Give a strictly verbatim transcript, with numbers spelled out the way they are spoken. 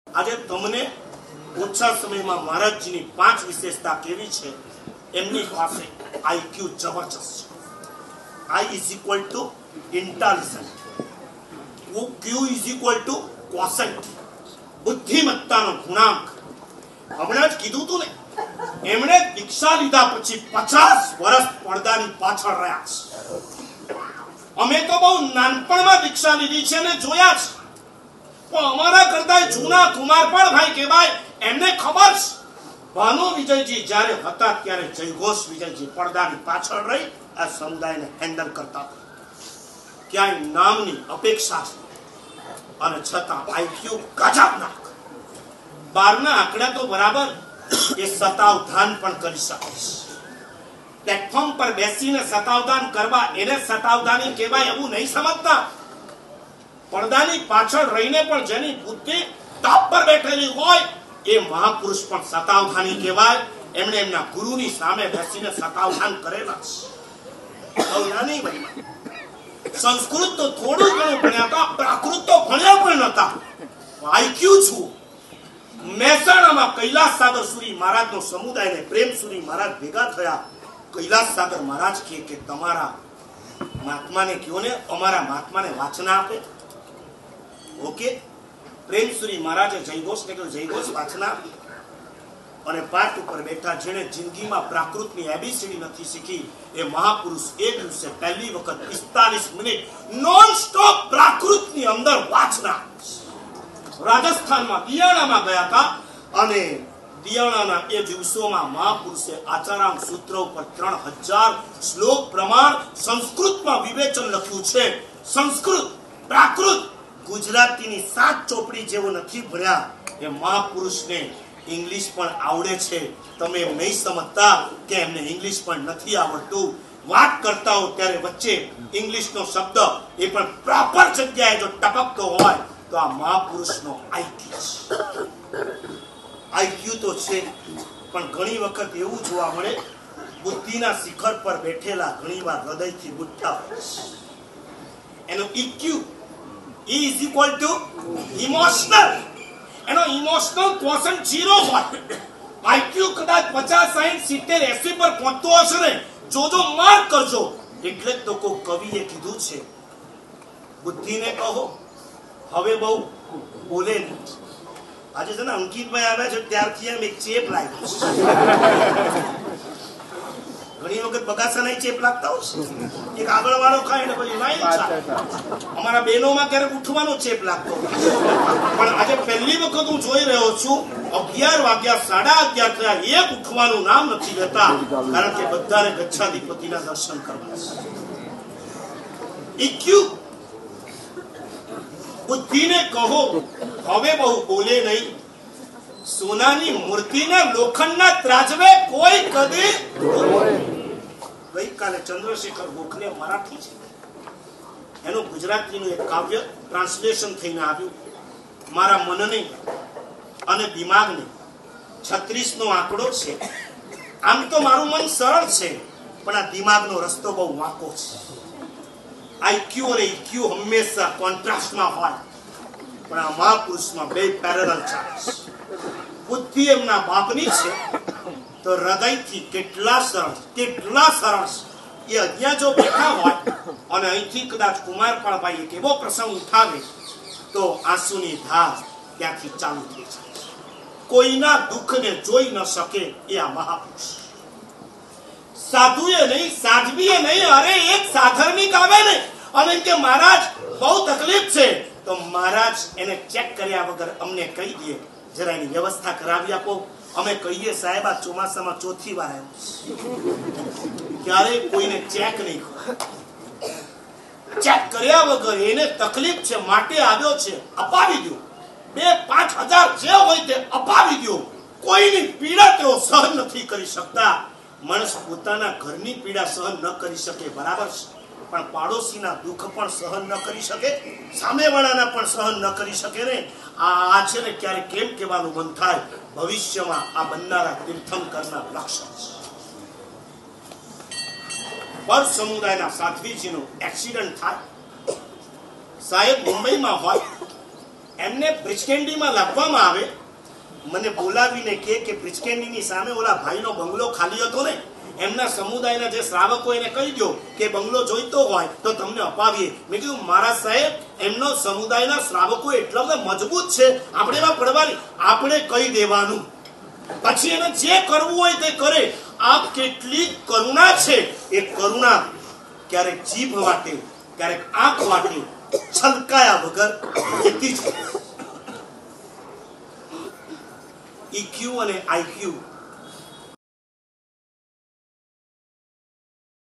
આજે તમને ઓછા સમયમાં મહારાજજીની પાંચ વિશેષતા કેવી છે એમની પાસે આઈક્યુ જબરજસ્ત છે. I is equal to intelligent, Q is equal to quotient, બુદ્ધિમત્તાનો ગુણાંક. હમણાં જ કીધું તું ને, એમણે દીક્ષા લીધા પછી પચાસ વર્ષ પડદાની પાછળ રહ્યા છે. અમે તો બહુ નાનપણમાં દીક્ષા લીધી છે ને જોયા છે, પણ અમારા કરતા જૂના કુમારપાળ ભાઈ કહેવાય, એમને ખબર છે ભાનુ વિજયજી જ્યારે હતા ત્યારે જયઘોષ વિજયજી પડદાની પાછળ રહી આ સમુદાયને હેન્ડલ કરતા હતા. ક્યાંય નામની અપેક્ષા છે અને છતાં આઈક્યુ ગજબના. બારના આંકડા તો બરાબર, એ સતાવધાન પણ કરી શકે છે. પ્લેટફોર્મ પર બેસીને સતાવધાન કરવા એને સતાવધાની કહેવાય એવું નહીં સમજતા. પડદાની પાછળ રહીને પણ જેની બુદ્ધિ ટોપ પર બેઠેલી હોય એ મહાપુરુષ પણ સતાવધાની કહેવાય. એમણે એમના ગુરુની સામે બેસીને સતાવધાન કરેલા છે. નાની વયમાં સંસ્કૃત તો થોડું ઘણું ભણ્યા હતા, પ્રાકૃત તો ભણ્યા પણ નતા. આઈક્યુ છું. મહેસાણામાં કૈલાસ સાગર સુરી મહારાજનો સમુદાય ને પ્રેમસુરી મહારાજ ભેગા થયા. કૈલાસ સાગર મહારાજ કહે કે તમારા મહાત્માને કયો ને અમારા મહાત્માને વાચના આપે. ઓકે, પ્રેમસુરી મહારાજે જયઘોષને કહ્યું જયઘોષ વાચના. અને પાઠ ઉપર બેઠા. જેને જિંદગીમાં પ્રાકૃતની એબીસીડી નથી શીખી એ મહાપુરુષ એ દિવસે પહેલી વખત પિસ્તાલીસ મિનિટ નોન સ્ટોપ પ્રાકૃતની અંદર વાચના. રાજસ્થાનમાં દિયાણામાં ગયા હતા અને દિયાણાના એ દિવસોમાં મહાપુરુષે આચારામ સૂત્ર ઉપર ત્રણ હજાર શ્લોક પ્રમાણ સંસ્કૃતમાં વિવેચન લખ્યું છે. સંસ્કૃત પ્રાકૃત ગુજરાતીની સાત ચોપડી જેવો નથી ભણ્યા એ મહાપુરુષને ઇંગ્લિશ પણ આવડે છે. તમે એમ નહીં સમજતા કે એમને ઇંગ્લિશ પણ નથી આવડતું. વાત કરતા હો ત્યારે વચ્ચે ઇંગ્લિશનો શબ્દ એ પણ પ્રોપર જગ્યાએ જો ટપકતો હોય તો આ મહાપુરુષનો આઈક્યુ છે. આઈક્યુ તો છે, પણ ઘણી વખત એવું જોવા મળે બુદ્ધિના શિખર પર બેઠેલા ઘણીવાર હૃદયથી બુદ્ધા હોય છે. એનો EQ is equal to emotional. એનો ઇમોશનલ ક્વોશન્ટ ઝીરો હોય. આઈક્યુ કદાચ પચાસ સાહીઠ સિત્તેર એસી પર પહોંચતો હશે ને, જોજો માર્ક કરજો. એટલે જ તો કોઈ કવિએ કીધું છે બુદ્ધિને કહો હવે બહુ બોલે નહીં. આજે છે ને અંકિતભાઈ આવ્યા છે ત્યારથી એમ એક ચેપ લાગ્યો. ઘણી વખત બગાસાના ચેપ લાગતા હોય છે. એક આગળ વાળો ખાય ને પછી લાઈન ચાલે. અમારા બહેનોમાં ક્યારેક ઉઠવાનો ચેપ લાગતો. પણ આજે પહેલી વખત હું જોઈ રહ્યો છું અગિયાર વાગ્યા સાડા અગિયાર થયા એક ઉઠવાનું નામ નથી લેતા, કારણ કે બધાને ગચ્છાધિપતિના દર્શન કરવા છે. ઈક્યુ બુદ્ધિને કહો હવે બહુ બોલે નહીં. સોનાની મૂર્તિને લોખંડના ત્રાજવે કોઈ કદી. ગઈકાલે ચંદ્રશેખર ગોખલે મરાઠી છે, એનું ગુજરાતીનું એક કાવ્ય ટ્રાન્સલેશન થઈને આવ્યું. મારા મનને અને દિમાગને છત્રીસ નો આંકડો છે. આમ તો મારું મન સરળ છે, પણ આ દિમાગનો રસ્તો બહુ વાંકો છે. આઈક્યુ અને ઈક્યુ હંમેશા કોન્ટ્રાસ્ટમાં હોય, પણ આ મહાપુરુષમાં બે પેરેલલ ચાલે છે. બુદ્ધિ એમના બાપની છે તો હૃદયથી કેટલા સરળ કેટલા સરળ એ અજ્ઞા જો બેઠા હોય અને અહીંથી કદાચ કુમારપાળભાઈ એક એવો પ્રસંગ ઉઠાવે તો આંસુની ધાર ત્યાંથી ચાલુ થઈ જાય. કોઈના દુઃખને જોઈ ન શકે એ આ મહાપુરુષ. સાધુએ નહીં સાધ્વીએ નહીં, અરે એક સાધર્મિક આવે ને અને કે મહારાજ બહુ તકલીફ છે તો મહારાજ એને ચેક કર્યા વગર અમને કહી દે જરા એની વ્યવસ્થા કરાવી આપો. અમે કહીએ સાહેબ આ ચોમાસામાં ચોથી વાર આવ્યો. ક્યારે કોઈને ચેક નહીં કરે. ચેક કર્યા વગર એને તકલીફ છે માટે આવ્યો છે, અપાવી દો. બે પાંચ હજાર જે હોય તે અપાવી દો. કોઈની પીડા તેઓ સહન નથી કરી શકતા. માણસ પોતાના ઘરની પીડા સહન ન કરી શકે બરાબર છે, પણ પાડોશીના દુઃખ પણ સહન ન કરી શકે, સામેવાળાના પણ સહન ન કરી શકે ને. આ છે ને ક્યારે કેમ કહેવાનું મન થાય ભવિષ્યમાં આ બનનારા તીર્થંકરના લક્ષણ છે. પર સમુદાયના સાધ્વીજીનો એક્સિડન્ટ થાય. સાહેબ મુંબઈમાં હોય એમને બ્રિચકેન્ડીમાં લાવવામાં આવે, મને બોલાવીને કે કે બ્રિચકેન્ડીની સામે ઓલા ભાઈનો બંગલો ખાલી હતો ને, એમના સમુદાયના જે શ્રાવકો એને કહી દો કે બંગલો જોઈતો હોય તો તમને અપાવીએ. મેં કીધું મહારાજ સાહેબ, એમનો સમુદાયના શ્રાવકો એટલા બધા મજબૂત છે, આપણે એમાં પડવાની, આપણે કહી દેવાનું, પછી એને જે કરવું હોય તે કરે. આ કેટલી કરુણા છે. એ કરુણા ક્યારેક જીભ વાટે, ક્યારેક આંખ વાટે, છલકાયા વગર જતી જ. ઈક્યુ અને આઈક્યુ